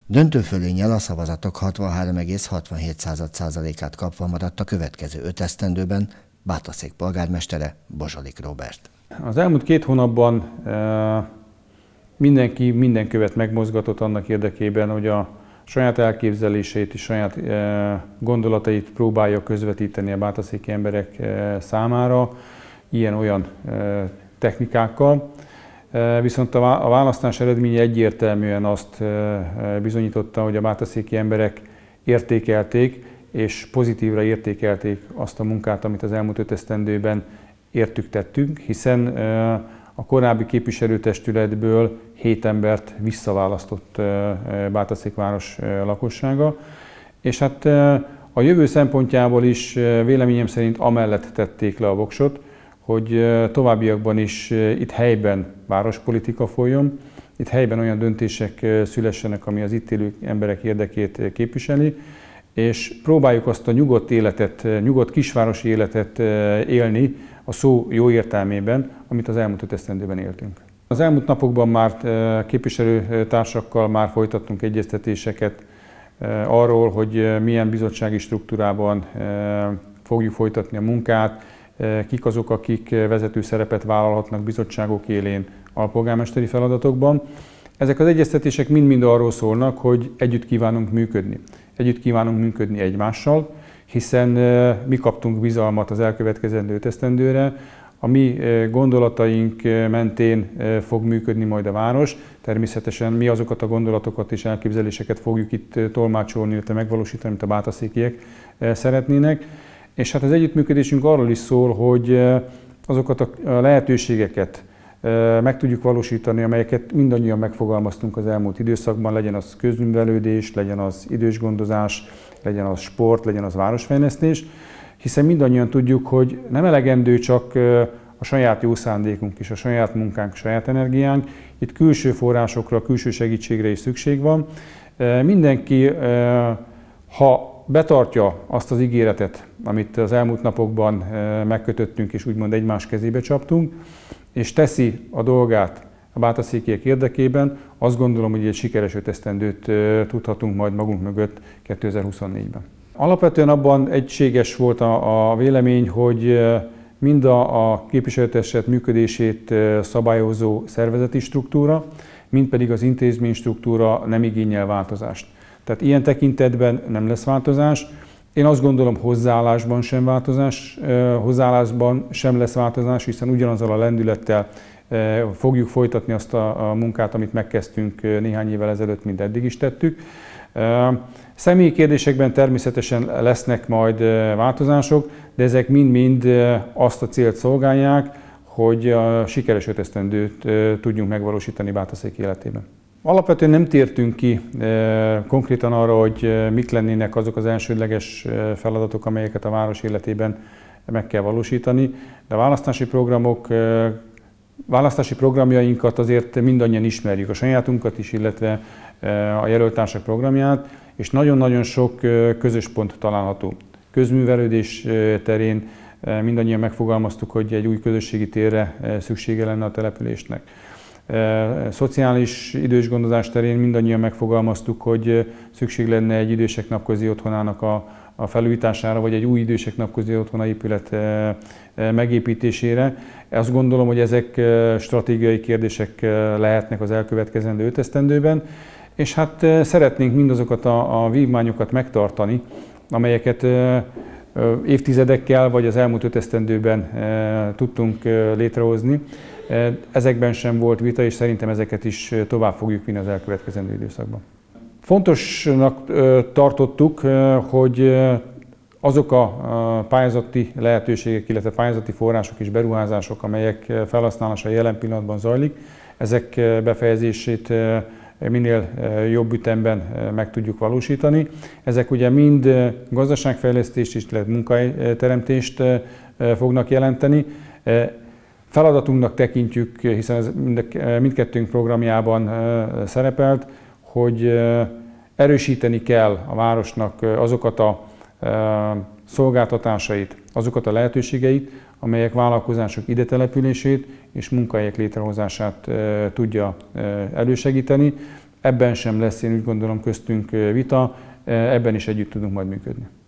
Döntő fölénnyel a szavazatok 63,67%-át kapva maradt a következő 5 esztendőben Bátaszék polgármestere, Bozsolik Róbert. Az elmúlt 2 hónapban mindenki minden követ megmozgatott annak érdekében, hogy a saját elképzeléseit és saját gondolatait próbálja közvetíteni a bátaszéki emberek számára ilyen-olyan technikákkal. Viszont a választás eredménye egyértelműen azt bizonyította, hogy a bátaszéki emberek értékelték és pozitívra értékelték azt a munkát, amit az elmúlt 5 esztendőben értük tettünk, hiszen a korábbi képviselőtestületből 7 embert visszaválasztott Bátaszék város lakossága, és hát a jövő szempontjából is véleményem szerint amellett tették le a voksot, hogy továbbiakban is itt helyben várospolitika folyjon, itt helyben olyan döntések szülessenek, ami az itt élő emberek érdekét képviseli, és próbáljuk azt a nyugodt életet, nyugodt kisvárosi életet élni a szó jó értelmében, amit az elmúlt 5 esztendőben éltünk. Az elmúlt napokban már képviselőtársakkal már folytattunk egyeztetéseket arról, hogy milyen bizottsági struktúrában fogjuk folytatni a munkát, kik azok, akik vezető szerepet vállalhatnak bizottságok élén alpolgármesteri feladatokban. Ezek az egyeztetések mind-mind arról szólnak, hogy együtt kívánunk működni. Együtt kívánunk működni egymással, hiszen mi kaptunk bizalmat az elkövetkezendő 5 esztendőre, a mi gondolataink mentén fog működni majd a város. Természetesen mi azokat a gondolatokat és elképzeléseket fogjuk itt tolmácsolni, illetve megvalósítani, amit a bátaszékiek szeretnének. És hát az együttműködésünk arról is szól, hogy azokat a lehetőségeket meg tudjuk valósítani, amelyeket mindannyian megfogalmaztunk az elmúlt időszakban, legyen az közművelődés, legyen az idősgondozás, legyen az sport, legyen az városfejlesztés, hiszen mindannyian tudjuk, hogy nem elegendő csak a saját jó szándékunk és a saját munkánk, a saját energiánk, itt külső forrásokra, külső segítségre is szükség van. Mindenki, ha betartja azt az ígéretet, amit az elmúlt napokban megkötöttünk és úgymond egymás kezébe csaptunk, és teszi a dolgát a bátaszékiek érdekében, azt gondolom, hogy egy sikeres 5 esztendőt tudhatunk majd magunk mögött 2024-ben. Alapvetően abban egységes volt a vélemény, hogy mind a képviselőtestület működését szabályozó szervezeti struktúra, mind pedig az intézmény struktúra nem igényel változást. Tehát ilyen tekintetben nem lesz változás. Én azt gondolom, hozzáállásban sem lesz változás, hiszen ugyanazzal a lendülettel fogjuk folytatni azt a munkát, amit megkezdtünk néhány évvel ezelőtt, mint eddig is tettük. Személyi kérdésekben természetesen lesznek majd változások, de ezek mind-mind azt a célt szolgálják, hogy a sikeres 5 esztendőt tudjunk megvalósítani Bátaszék életében. Alapvetően nem tértünk ki konkrétan arra, hogy mik lennének azok az elsődleges feladatok, amelyeket a város életében meg kell valósítani, de a választási programjainkat azért mindannyian ismerjük, a sajátunkat is, illetve a jelöltársak programját, és nagyon-nagyon sok közös pont található. Közművelődés terén mindannyian megfogalmaztuk, hogy egy új közösségi térre szüksége lenne a településnek. Szociális idősgondozás terén mindannyian megfogalmaztuk, hogy szükség lenne egy idősek napközi otthonának a felújítására, vagy egy új idősek napközi otthona épület megépítésére. Azt gondolom, hogy ezek stratégiai kérdések lehetnek az elkövetkezendő 5 esztendőben, és hát szeretnénk mindazokat a vívmányokat megtartani, amelyeket évtizedekkel vagy az elmúlt 5 esztendőben tudtunk létrehozni. Ezekben sem volt vita, és szerintem ezeket is tovább fogjuk vinni az elkövetkezendő időszakban. Fontosnak tartottuk, hogy azok a pályázati lehetőségek, illetve pályázati források és beruházások, amelyek felhasználása jelen pillanatban zajlik, ezek befejezését minél jobb ütemben meg tudjuk valósítani. Ezek ugye mind gazdaságfejlesztést, illetve munkahelyteremtést fognak jelenteni. Feladatunknak tekintjük, hiszen ez mindkettőnk programjában szerepelt, hogy erősíteni kell a városnak azokat a szolgáltatásait, azokat a lehetőségeit, amelyek vállalkozások ide települését és munkahelyek létrehozását tudja elősegíteni. Ebben sem lesz, én úgy gondolom, köztünk vita, ebben is együtt tudunk majd működni.